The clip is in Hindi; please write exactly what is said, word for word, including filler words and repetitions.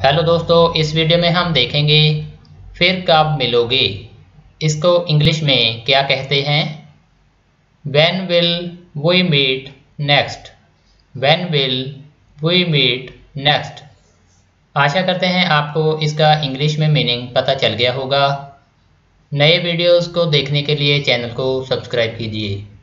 हेलो दोस्तों, इस वीडियो में हम देखेंगे फिर कब मिलोगे। इसको इंग्लिश में क्या कहते हैं। When will we meet next? When will we meet next? आशा करते हैं आपको इसका इंग्लिश में मीनिंग पता चल गया होगा। नए वीडियोस को देखने के लिए चैनल को सब्सक्राइब कीजिए।